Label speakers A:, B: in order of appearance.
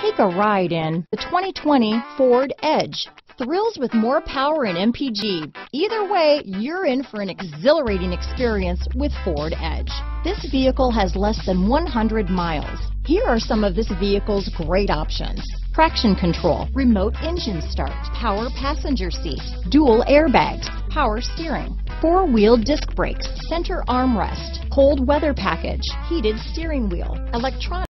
A: Take a ride in the 2020 Ford Edge. Thrills with more power and MPG. Either way, you're in for an exhilarating experience with Ford Edge. This vehicle has less than 100 miles. Here are some of this vehicle's great options: traction control, remote engine start, power passenger seat, dual airbags, power steering, four-wheel disc brakes, center armrest, cold weather package, heated steering wheel, electronic